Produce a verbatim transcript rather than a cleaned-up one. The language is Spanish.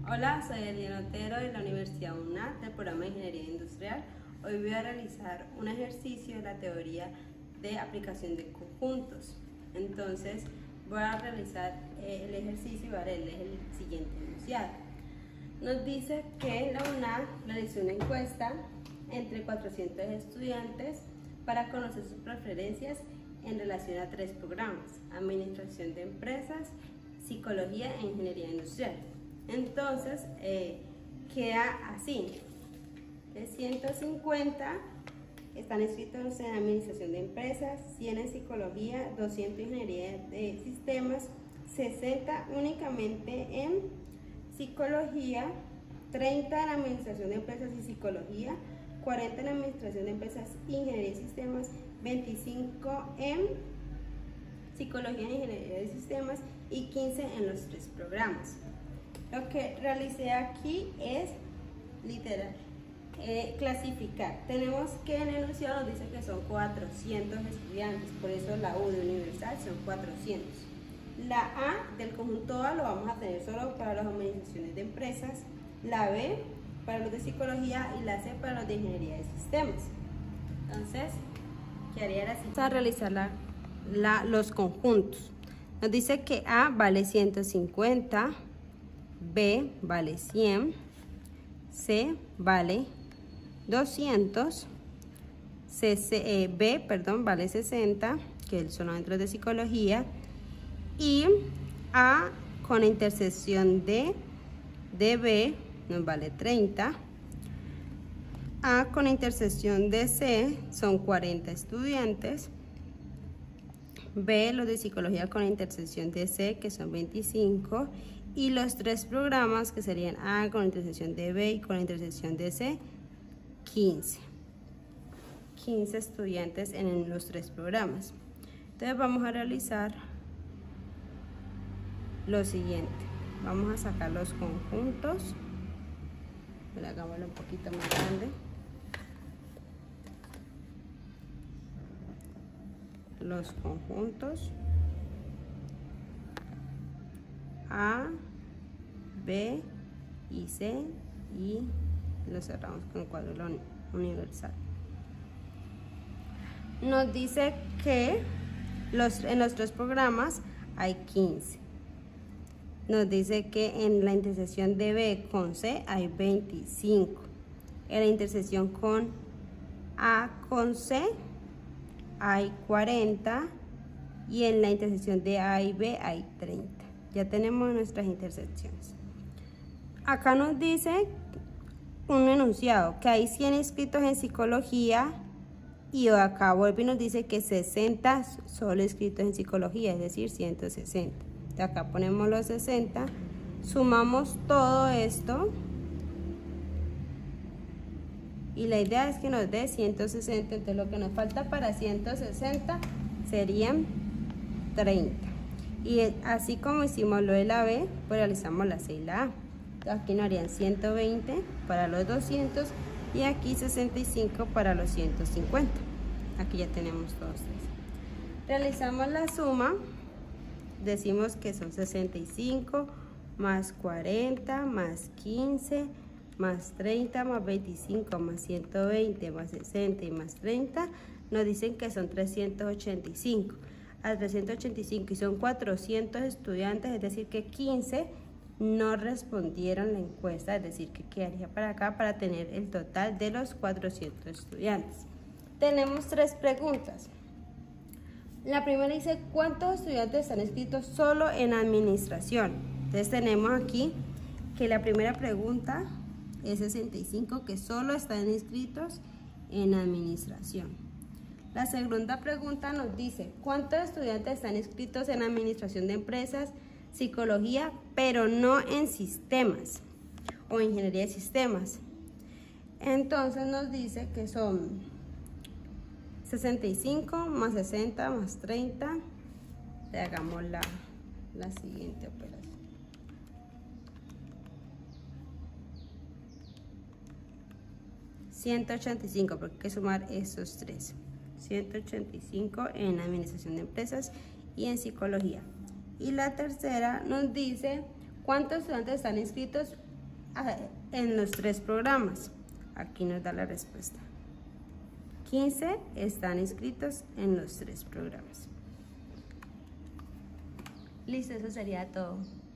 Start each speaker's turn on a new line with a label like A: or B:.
A: Hola, soy Eliana Otero de la Universidad UNAD del programa de Ingeniería Industrial. Hoy voy a realizar un ejercicio de la teoría de aplicación de conjuntos. Entonces voy a realizar eh, el ejercicio y voy a leerles el siguiente enunciado. Nos dice que la UNAD realizó una encuesta entre cuatrocientos estudiantes para conocer sus preferencias en relación a tres programas: Administración de Empresas, Psicología e Ingeniería Industrial. Entonces eh, queda así: de ciento cincuenta están inscritos en Administración de Empresas, cien en Psicología, doscientos en Ingeniería de Sistemas, sesenta únicamente en Psicología, treinta en Administración de Empresas y Psicología, cuarenta en Administración de Empresas e Ingeniería de Sistemas, veinticinco en Psicología e Ingeniería de Sistemas y quince en los tres programas. Lo que realicé aquí es literal eh, clasificar. Tenemos que en el enunciado nos dice que son cuatrocientos estudiantes, por eso la U de universal son cuatrocientos. La A del conjunto A lo vamos a tener solo para las administraciones de empresas, la B para los de psicología y la C para los de ingeniería de sistemas. Entonces quedaría así. Vamos a realizar la, la, los conjuntos. Nos dice que A vale ciento cincuenta, B vale cien, C vale doscientos, C, C, eh, B perdón, vale sesenta, que son los centros de psicología, y A con la intersección de, de B nos vale treinta, A con la intersección de C son cuarenta estudiantes, B los de psicología con la intersección de C que son veinticinco, y los tres programas que serían A con la intersección de B y con la intersección de C, quince. quince estudiantes en los tres programas. Entonces vamos a realizar lo siguiente. Vamos a sacar los conjuntos. Hagámoslo un poquito más grande. Los conjuntos A, B y C, y lo cerramos con el cuadro universal. Nos dice que los, en los tres programas hay quince. Nos dice que en la intersección de B con C hay veinticinco. En la intersección con A con C hay cuarenta. Y en la intersección de A y B hay treinta. Ya tenemos nuestras intersecciones. Acá nos dice un enunciado que hay cien inscritos en psicología, y acá vuelve y nos dice que sesenta solo inscritos en psicología, es decir, ciento sesenta. De acá ponemos los sesenta, sumamos todo esto y la idea es que nos dé ciento sesenta. Entonces lo que nos falta para ciento sesenta serían treinta. Y así como hicimos lo de la B, pues realizamos la C y la A. Entonces aquí nos harían ciento veinte para los doscientos y aquí sesenta y cinco para los ciento cincuenta. Aquí ya tenemos todos tres. Realizamos la suma, decimos que son sesenta y cinco más cuarenta más quince más treinta más veinticinco más ciento veinte más sesenta y más treinta, nos dicen que son trescientos ochenta y cinco. A trescientos ochenta y cinco y son cuatrocientos estudiantes, es decir que quince no respondieron la encuesta, es decir que quedaría para acá para tener el total de los cuatrocientos estudiantes. Tenemos tres preguntas. La primera dice: ¿cuántos estudiantes están inscritos solo en administración? Entonces tenemos aquí que la primera pregunta es sesenta y cinco, que solo están inscritos en administración. La segunda pregunta nos dice: ¿cuántos estudiantes están inscritos en Administración de Empresas, Psicología, pero no en Sistemas o Ingeniería de Sistemas? Entonces nos dice que son sesenta y cinco más sesenta más treinta. Le hagamos la, la siguiente operación. ciento ochenta y cinco, porque hay que sumar esos tres. ciento ochenta y cinco en Administración de Empresas y en Psicología. Y la tercera nos dice cuántos estudiantes están inscritos en los tres programas. Aquí nos da la respuesta. quince están inscritos en los tres programas.
B: Listo, eso sería todo.